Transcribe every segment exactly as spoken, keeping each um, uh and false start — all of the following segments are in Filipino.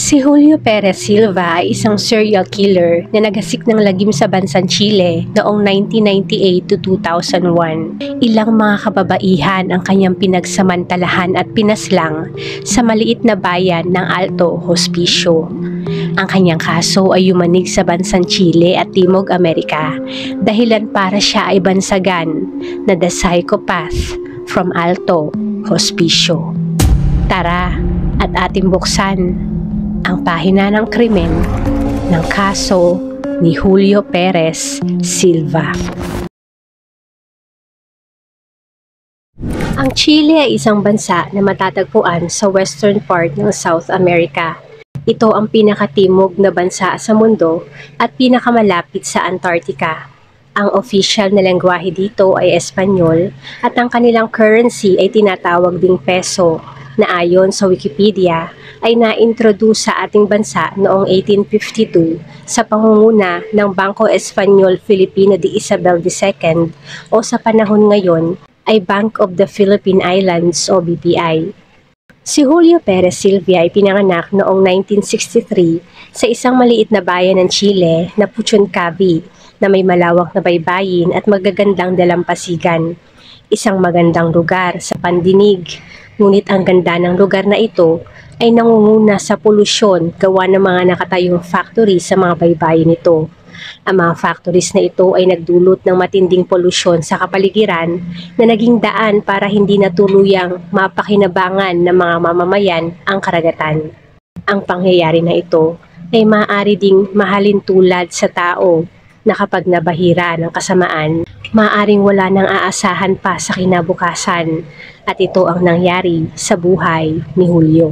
Si Julio Perez Silva ay isang serial killer na naghasik ng lagim sa bansang Chile noong nineteen ninety-eight to two thousand one. Ilang mga kababaihan ang kanyang pinagsamantalahan at pinaslang sa maliit na bayan ng Alto Hospicio. Ang kanyang kaso ay yumanig sa bansang Chile at Timog Amerika, dahilan para siya ay bansagan na The Psychopath from Alto Hospicio. Tara at ating buksan ang pahina ng krimen ng kaso ni Julio Perez Silva. Ang Chile ay isang bansa na matatagpuan sa western part ng South America. Ito ang pinakatimog na bansa sa mundo at pinakamalapit sa Antarctica. Ang official na lengguwahe dito ay Espanyol at ang kanilang currency ay tinatawag ding peso, na ayon sa Wikipedia ay na-introduce sa ating bansa noong eighteen fifty-two sa pangunguna ng Bangko Espanyol Filipino de Isabel the Second o sa panahon ngayon ay Bank of the Philippine Islands o B P I. Si Julio Perez Silva ay pinanganak noong nineteen sixty-three sa isang maliit na bayan ng Chile na Puchoncaví na may malawak na baybayin at magagandang dalampasigan. Isang magandang lugar sa pandinig. Ngunit ang ganda ng lugar na ito ay nangunguna sa polusyon gawa ng mga nakatayong factory sa mga baybayin nito. Ang mga factories na ito ay nagdulot ng matinding polusyon sa kapaligiran na naging daan para hindi na tuluyang mapakinabangan ng mga mamamayan ang karagatan. Ang pangyayari na ito ay maaari ding mahalin tulad sa tao na kapag nabahira ng kasamaan, maaaring wala nang aasahan pa sa kinabukasan, at ito ang nangyari sa buhay ni Julio.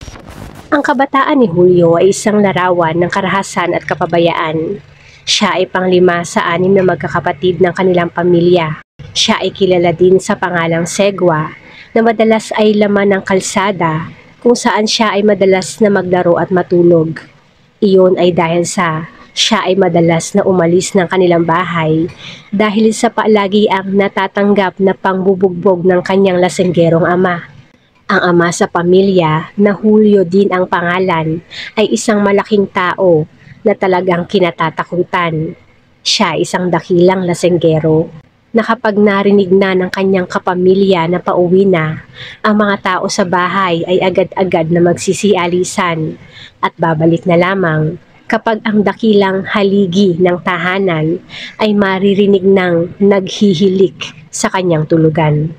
Ang kabataan ni Julio ay isang larawan ng karahasan at kapabayaan. Siya ay panglima sa anim na magkakapatid ng kanilang pamilya. Siya ay kilala din sa pangalang Segwa, na madalas ay laman ng kalsada kung saan siya ay madalas na maglaro at matulog. Iyon ay dahil sa siya ay madalas na umalis ng kanilang bahay dahil sa palagi ang natatanggap na pangbubugbog ng kanyang lasenggerong ama. Ang ama sa pamilya, na Julio din ang pangalan, ay isang malaking tao na talagang kinatatakutan. Siya ay isang dakilang lasenggero na kapag narinig na ng kanyang kapamilya na pauwi na, ang mga tao sa bahay ay agad-agad na magsisialisan at babalik na lamang kapag ang dakilang haligi ng tahanan ay maririnig ng naghihilik sa kanyang tulugan.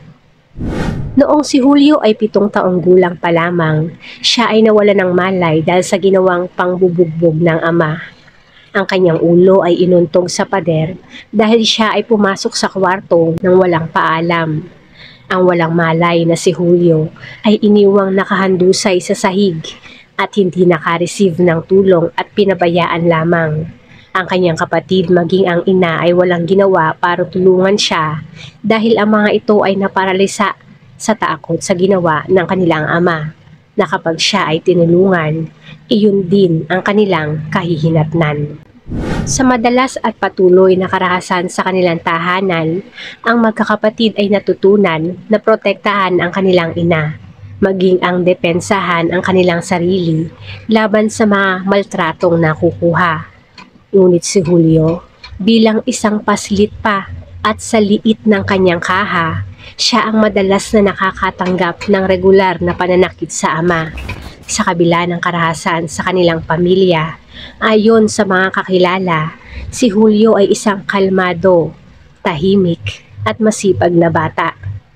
Noong si Julio ay pitong taong gulang pa lamang, siya ay nawala ng malay dahil sa ginawang pangbubugbog ng ama. Ang kanyang ulo ay inuntog sa pader dahil siya ay pumasok sa kwarto nang walang paalam. Ang walang malay na si Julio ay iniwang nakahandusay sa sahig at hindi naka-receive ng tulong at pinabayaan lamang. Ang kanyang kapatid maging ang ina ay walang ginawa para tulungan siya dahil ang mga ito ay naparalisa sa takot sa ginawa ng kanilang ama, na kapag siya ay tinulungan, iyon din ang kanilang kahihinatnan. Sa madalas at patuloy na karahasan sa kanilang tahanan, ang magkakapatid ay natutunan na protektahan ang kanilang ina, maging ang depensahan ang kanilang sarili laban sa mga maltratong nakukuha. Ngunit si Julio, bilang isang paslit pa at sa liit ng kanyang kaha, siya ang madalas na nakakatanggap ng regular na pananakit sa ama. Sa kabila ng karahasan sa kanilang pamilya, ayon sa mga kakilala, si Julio ay isang kalmado, tahimik at masipag na bata.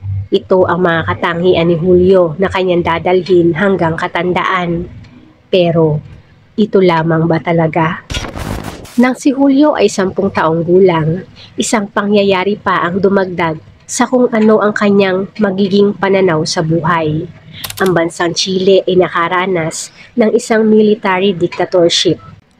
Ito ang mga katangian ni Julio na kanyang dadalhin hanggang katandaan. Pero ito lamang ba talaga? Nang si Julio ay sampung taong gulang, isang pangyayari pa ang dumagdag sa kung ano ang kanyang magiging pananaw sa buhay. Ang bansang Chile ay nakaranas ng isang military dictatorship.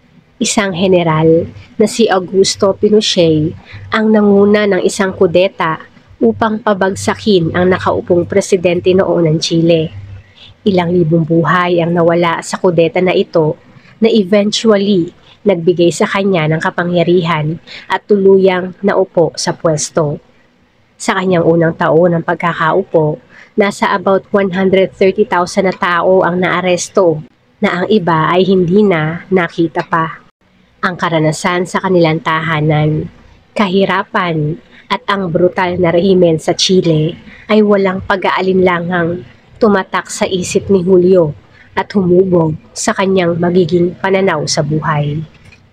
Isang general na si Augusto Pinochet ang nanguna ng isang kudeta upang pabagsakin ang nakaupong presidente noon ng Chile. Ilang libong buhay ang nawala sa kudeta na ito na eventually nagbigay sa kanya ng kapangyarihan at tuluyang naupo sa pwesto. Sa kanyang unang taon ng pagkakaupo, nasa about one hundred thirty thousand na tao ang naaresto na ang iba ay hindi na nakita pa. Ang karanasan sa kanilang tahanan, kahirapan at ang brutal na rehimen sa Chile ay walang pag-aalinlangang tumatak sa isip ni Julio at humubog sa kanyang magiging pananaw sa buhay.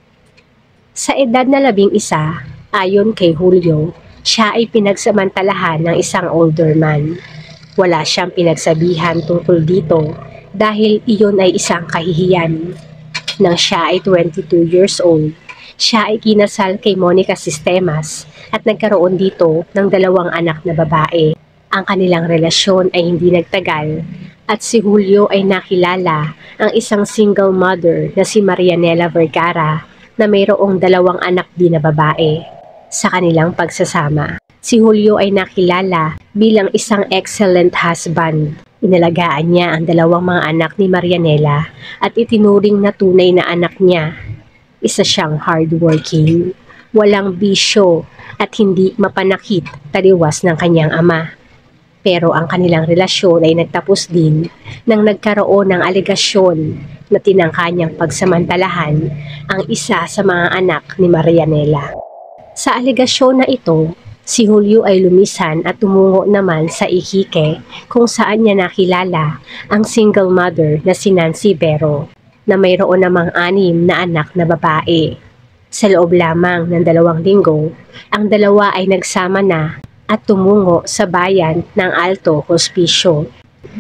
Sa edad na labing isa, ayon kay Julio, siya ay pinagsamantalahan ng isang older man. Wala siyang pinagsabihan tungkol dito dahil iyon ay isang kahihiyan. Nang siya ay twenty-two years old, siya ay kinasal kay Monica Sistemas at nagkaroon dito ng dalawang anak na babae. Ang kanilang relasyon ay hindi nagtagal at si Julio ay nakilala ang isang single mother na si Marianela Vergara na mayroong dalawang anak din na babae. Sa kanilang pagsasama, si Julio ay nakilala bilang isang excellent husband. Inalagaan niya ang dalawang mga anak ni Marianela at itinuring na tunay na anak niya. Isa siyang hardworking, walang bisyo at hindi mapanakit taliwas ng kanyang ama. Pero ang kanilang relasyon ay nagtapos din nang nagkaroon ng alegasyon na tinangka niyang pagsamantalahan ang isa sa mga anak ni Marianela. Sa alegasyon na ito, si Julio ay lumisan at tumungo naman sa Iquique kung saan niya nakilala ang single mother na si Nancy Vero na mayroon namang anim na anak na babae. Sa loob lamang ng dalawang linggo, ang dalawa ay nagsama na at tumungo sa bayan ng Alto Hospicio.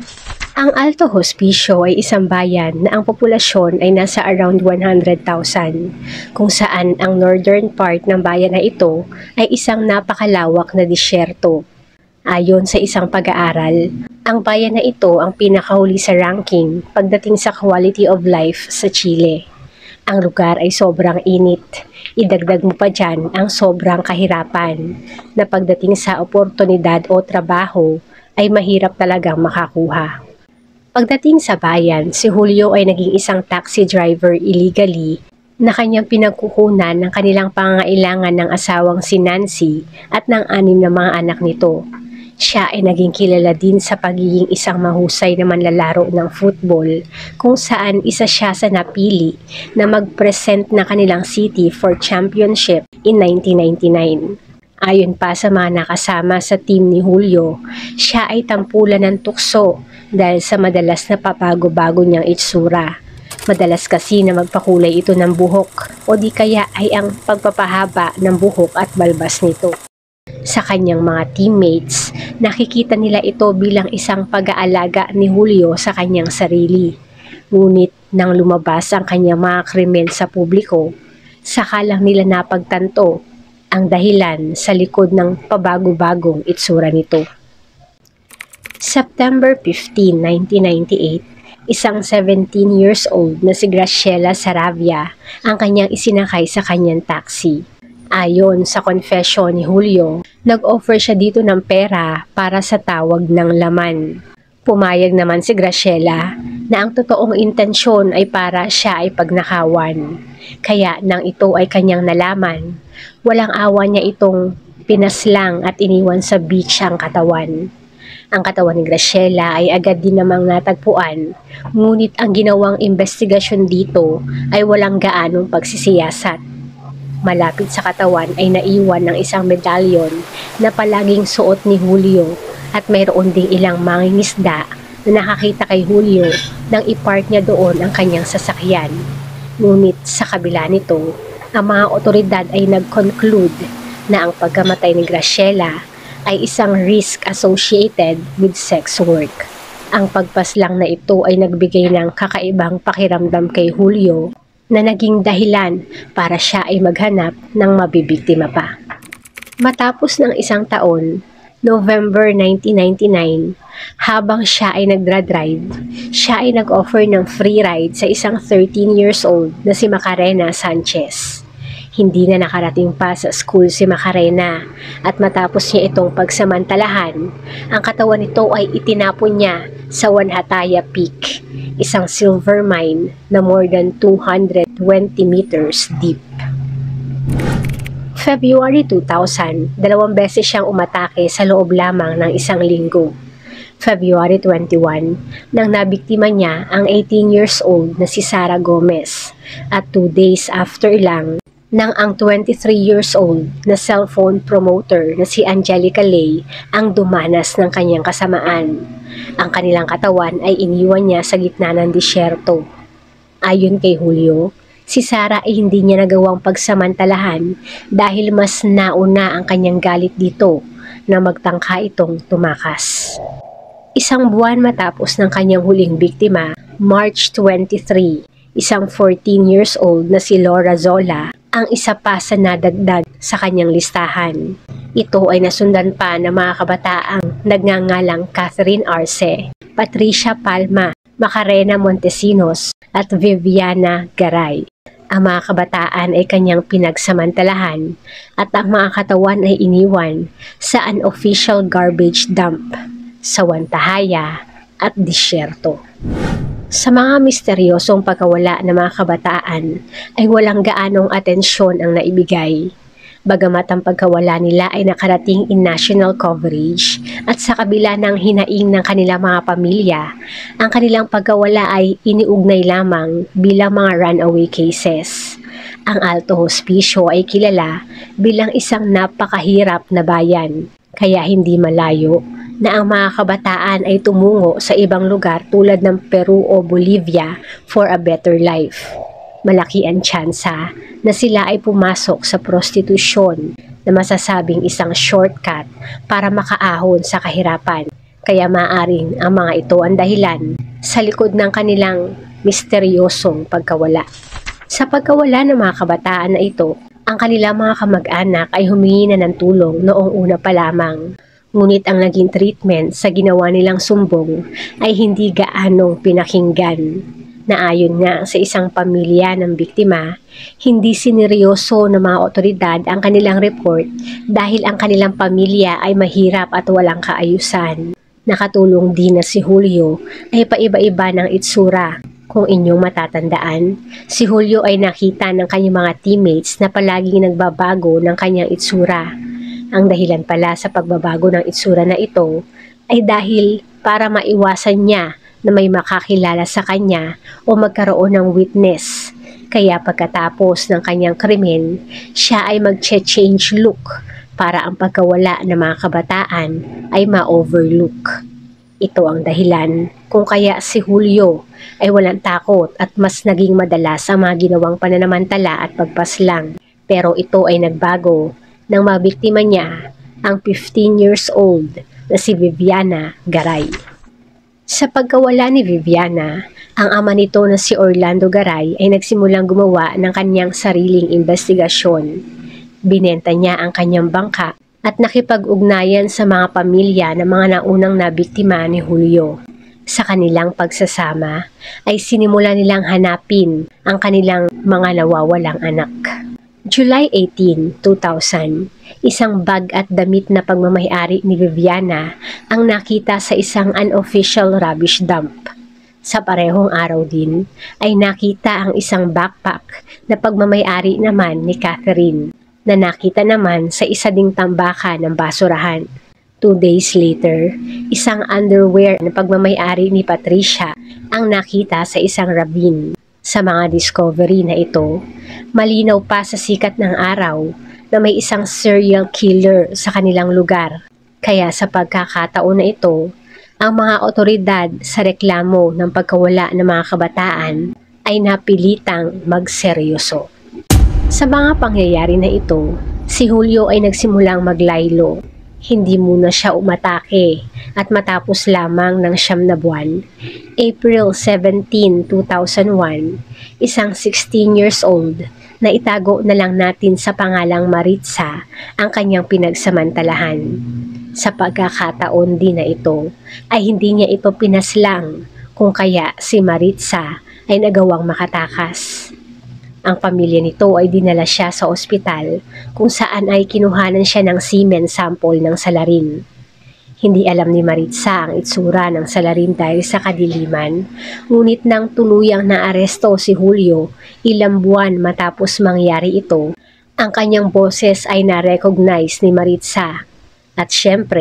Ang Alto Hospicio ay isang bayan na ang populasyon ay nasa around one hundred thousand, kung saan ang northern part ng bayan na ito ay isang napakalawak na disyerto. Ayon sa isang pag-aaral, ang bayan na ito ang pinakahuli sa ranking pagdating sa quality of life sa Chile. Ang lugar ay sobrang init. Idagdag mo pa dyan ang sobrang kahirapan na pagdating sa oportunidad o trabaho ay mahirap talagang makakuha. Pagdating sa bayan, si Julio ay naging isang taxi driver illegally na kanyang pinagkukunan ng kanilang pangangailangan ng asawang si Nancy at ng anim na mga anak nito. Siya ay naging kilala din sa pagiging isang mahusay na manlalaro ng football kung saan isa siya sa napili na mag-present na kanilang city for championship in nineteen ninety-nine. Ayon pa sa mga nakasama sa team ni Julio, siya ay tampulan ng tukso dahil sa madalas na papago-bago niyang itsura. Madalas kasi na magpakulay ito ng buhok o di kaya ay ang pagpapahaba ng buhok at balbas nito. Sa kanyang mga teammates, nakikita nila ito bilang isang pag-aalaga ni Julio sa kanyang sarili. Ngunit nang lumabas ang kanyang mga krimen sa publiko, saka lang nila napagtanto ang dahilan sa likod ng pabago-bagong itsura nito. September fifteenth, nineteen ninety-eight, isang seventeen years old na si Graciela Saravia ang kanyang isinakay sa kanyang taxi. Ayon sa confession ni Julio, nag-offer siya dito ng pera para sa tawag ng laman. Pumayag naman si Graciela na ang totoong intensyon ay para siya ay pagnakawan. Kaya nang ito ay kanyang nalaman, walang awa niya itong pinaslang at iniwan sa beach ang katawan. Ang katawan ni Graciela ay agad din namang natagpuan, ngunit ang ginawang investigasyon dito ay walang gaanong pagsisiyasat. Malapit sa katawan ay naiwan ng isang medalyon na palaging suot ni Julio at mayroon ding ilang mangingisda na nakakita kay Julio nang ipark niya doon ang kanyang sasakyan. Ngunit sa kabila nito, ang mga otoridad ay nag-conclude na ang pagkamatay ni Graciela ay isang risk associated with sex work. Ang pagpaslang na ito ay nagbigay ng kakaibang pakiramdam kay Julio na naging dahilan para siya ay maghanap ng mabibiktima pa. Matapos ng isang taon, November nineteen ninety-nine, habang siya ay nagdra-drive, siya ay nag-offer ng free ride sa isang thirteen years old na si Macarena Sanchez. Hindi na nakarating pa sa school si Macarena at matapos niya itong pagsamantalahan, ang katawan nito ay itinapon niya sa Wanhataya Peak, isang silver mine na more than two hundred twenty meters deep. February two thousand, dalawang beses siyang umatake sa loob lamang ng isang linggo. February twenty-one, nang nabiktima niya ang eighteen years old na si Sara Gomez at two days after lang nang ang twenty-three years old na cellphone promoter na si Angelica Lay ang dumanas ng kanyang kasamaan. Ang kanilang katawan ay iniwan niya sa gitna ng disyerto. Ayon kay Julio, si Sara ay hindi niya nagawang pagsamantalahan dahil mas nauna ang kanyang galit dito na magtangka itong tumakas. Isang buwan matapos ng kanyang huling biktima, March twenty-third, isang fourteen years old na si Laura Zola ang isa pa sa nadagdag sa kanyang listahan. Ito ay nasundan pa ng mga kabataang nagngangalang Catherine Arce, Patricia Palma, Macarena Montesinos at Viviana Garay. Ang mga kabataan ay kanyang pinagsamantalahan at ang mga katawan ay iniwan sa unofficial garbage dump sa Wantahaya at disyerto. Sa mga misteryosong pagkawala ng mga kabataan ay walang gaanong atensyon ang naibigay. Bagamat ang pagkawala nila ay nakarating in national coverage at sa kabila ng hinaing ng kanilang mga pamilya, ang kanilang pagkawala ay iniugnay lamang bilang mga runaway cases. Ang Alto Hospicio ay kilala bilang isang napakahirap na bayan, kaya hindi malayo na ang mga kabataan ay tumungo sa ibang lugar tulad ng Peru o Bolivia for a better life. Malaki ang tsansa na sila ay pumasok sa prostitusyon na masasabing isang shortcut para makaahon sa kahirapan. Kaya maaring ang mga ito ang dahilan sa likod ng kanilang misteryosong pagkawala. Sa pagkawala ng mga kabataan na ito, ang kanilang mga kamag-anak ay humingi na ng tulong noong una pa lamang. Ngunit ang naging treatment sa ginawa nilang sumbong ay hindi gaanong pinakinggan. Naayon nga sa isang pamilya ng biktima, hindi sineryoso ng mga otoridad ang kanilang report dahil ang kanilang pamilya ay mahirap at walang kaayusan. Nakatulong din na si Julio ay paiba-iba ng itsura. Kung inyong matatandaan, si Julio ay nakita ng kanyang mga teammates na palaging nagbabago ng kanyang itsura. Ang dahilan pala sa pagbabago ng itsura na ito ay dahil para maiwasan niya na may makakilala sa kanya o magkaroon ng witness. Kaya pagkatapos ng kanyang krimen, siya ay mag-change look para ang pagkawala ng mga kabataan ay ma-overlook. Ito ang dahilan kung kaya si Julio ay walang takot at mas naging madalas ang mga ginawang pananamantala at pagpaslang. Pero ito ay nagbago nang mabiktima niya ang fifteen years old na si Viviana Garay. Sa pagkawala ni Viviana, ang ama nito na si Orlando Garay ay nagsimulang gumawa ng kanyang sariling investigasyon. Binenta niya ang kanyang bangka at nakipag-ugnayan sa mga pamilya ng mga naunang nabiktima ni Julio. Sa kanilang pagsasama ay sinimula nilang hanapin ang kanilang mga nawawalang anak. July eighteenth, two thousand, isang bag at damit na pagmamayari ni Viviana ang nakita sa isang unofficial rubbish dump. Sa parehong araw din ay nakita ang isang backpack na pagmamayari naman ni Catherine na nakita naman sa isa ding tambakan ng basurahan. Two days later, isang underwear na pagmamayari ni Patricia ang nakita sa isang ravine. Sa mga discovery na ito, malinaw pa sa sikat ng araw na may isang serial killer sa kanilang lugar. Kaya sa pagkakataon na ito, ang mga otoridad sa reklamo ng pagkawala ng mga kabataan ay napilitang magseryoso. Sa mga pangyayari na ito, si Julio ay nagsimulang maglaylo. Hindi muna siya umatake at matapos lamang ng siyam na buwan, April seventeenth, two thousand one, isang sixteen years old na itago na lang natin sa pangalang Maritza ang kanyang pinagsamantalahan. Sa pagkakataon din na ito ay hindi niya ito pinaslang kung kaya si Maritza ay nagawang makatakas. Ang pamilya nito ay dinala siya sa ospital kung saan ay kinuhanan siya ng semen sample ng salarin. Hindi alam ni Maritza ang itsura ng salarin dahil sa kadiliman, ngunit nang tuluyang naaresto si Julio ilang buwan matapos mangyari ito, ang kanyang boses ay na-recognize ni Maritza. At syempre,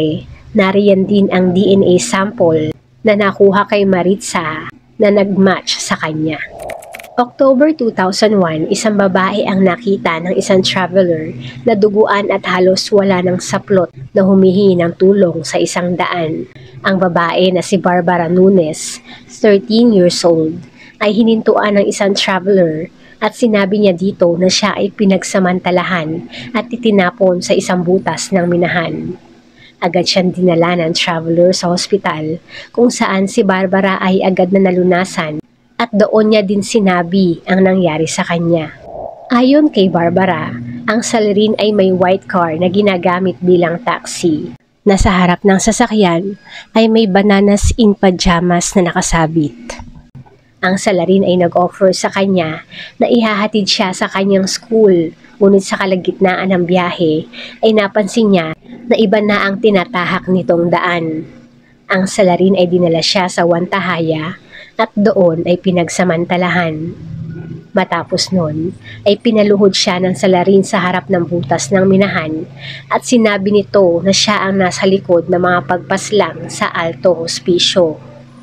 Nariyan din ang D N A sample na nakuha kay Maritza na nag-match sa kanya. October two thousand one, isang babae ang nakita ng isang traveler na duguan at halos wala ng saplot na humihingi ng tulong sa isang daan. Ang babae na si Barbara Nunes, thirteen years old, ay hinintuan ng isang traveler at sinabi niya dito na siya ay pinagsamantalahan at itinapon sa isang butas ng minahan. Agad siyang dinala ng traveler sa ospital kung saan si Barbara ay agad na nalunasan at doon niya din sinabi ang nangyari sa kanya. Ayon kay Barbara, ang salarin ay may white car na ginagamit bilang taxi. Nasa harap ng sasakyan ay may bananas in pajamas na nakasabit. Ang salarin ay nag-offer sa kanya na ihahatid siya sa kanyang school, ngunit sa kalagitnaan ng biyahe ay napansin niya na iba na ang tinatahak nitong daan. Ang salarin ay dinala siya sa Wantahaya at doon ay pinagsamantalahan. Matapos nun ay pinaluhod siya ng salarin sa harap ng butas ng minahan at sinabi nito na siya ang nasa likod ng mga pagpaslang sa Alto Hospicio.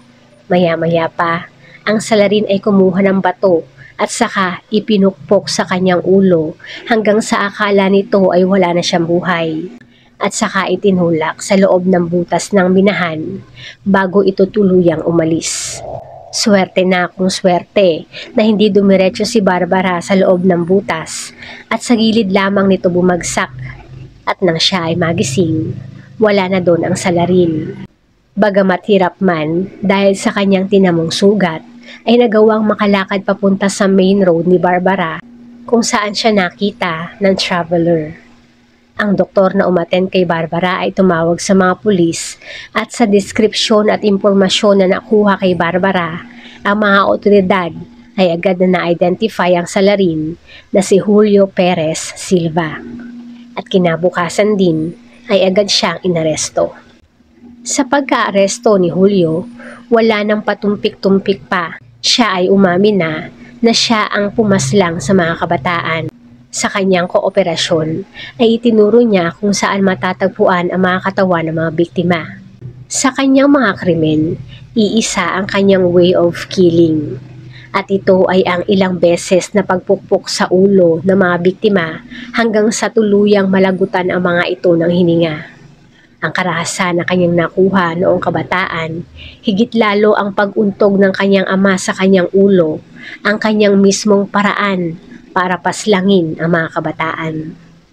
Maya-maya pa, ang salarin ay kumuha ng bato at saka ipinukpok sa kanyang ulo hanggang sa akala nito ay wala na siyang buhay. At saka itinulak sa loob ng butas ng minahan bago ito tuluyang umalis. Swerte na kung swerte na hindi dumiretso si Barbara sa loob ng butas at sa gilid lamang nito bumagsak at nang siya ay magising, wala na doon ang salarin. Bagamat hirap man dahil sa kanyang tinamong sugat, ay nagawang makalakad papunta sa main road ni Barbara kung saan siya nakita ng traveler. Ang doktor na umattend kay Barbara ay tumawag sa mga pulis at sa deskripsyon at impormasyon na nakuha kay Barbara, ang mga otoridad ay agad na na-identify ang salarin na si Julio Perez Silva. At kinabukasan din ay agad siyang inaresto. Sa pagka-aresto ni Julio, wala nang patumpik-tumpik pa. Siya ay umamin na na siya ang pumaslang sa mga kabataan. Sa kanyang kooperasyon ay itinuro niya kung saan matatagpuan ang mga katawan ng mga biktima. Sa kanyang mga krimen, iisa ang kanyang way of killing. At ito ay ang ilang beses na pagpukpok sa ulo ng mga biktima hanggang sa tuluyang malagutan ang mga ito ng hininga. Ang karahasan na kanyang nakuha noong kabataan, higit lalo ang pag-untog ng kanyang ama sa kanyang ulo, ang kanyang mismong paraan para paslangin ang mga kabataan.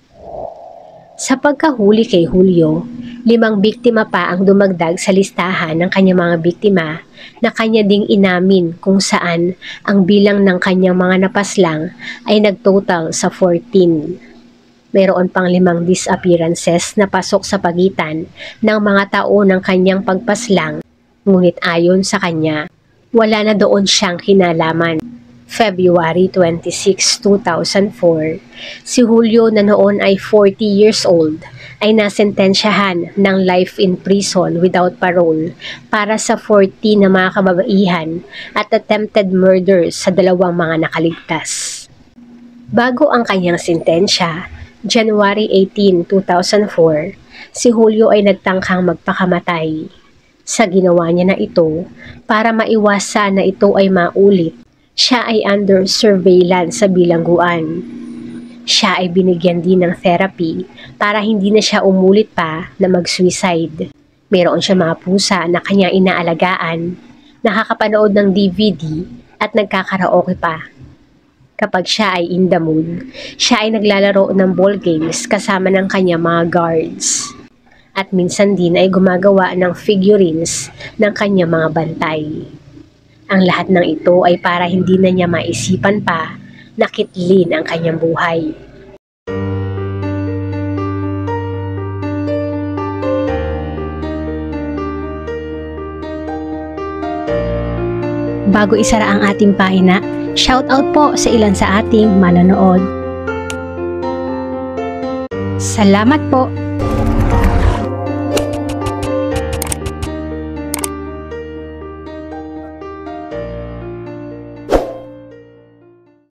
Sa pagkahuli kay Julio, limang biktima pa ang dumagdag sa listahan ng kanyang mga biktima na kanya ding inamin kung saan ang bilang ng kanyang mga napaslang ay nagtotal sa fourteen. Mayroon pang limang disappearances na pasok sa pagitan ng mga taon ng kanyang pagpaslang, ngunit ayon sa kanya, wala na doon siyang kinalaman. February twenty-sixth, two thousand four, si Julio na noon ay forty years old ay nasentensyahan ng life in prison without parole para sa fourteen na mga kababaihan at attempted murders sa dalawang mga nakaligtas. Bago ang kanyang sentensya, January eighteenth, two thousand four, si Julio ay nagtangkang magpakamatay. Sa ginawa niya na ito, para maiwasan na ito ay maulit, siya ay under surveillance sa bilangguan. Siya ay binigyan din ng therapy para hindi na siya umulit pa na mag-suicide. Meron siya mga pusa na kanyang inaalagaan, nakakapanood ng D V D at nagkakaraoke pa. Kapag siya ay in the mood, siya ay naglalaro ng ball games kasama ng kanyang mga guards. At minsan din ay gumagawa ng figurines ng kanyang mga bantay. Ang lahat ng ito ay para hindi na niya maisipan pa na kitlin ang kanyang buhay. Bago isara ang ating pahina, shoutout po sa ilan sa ating manonood. Salamat po!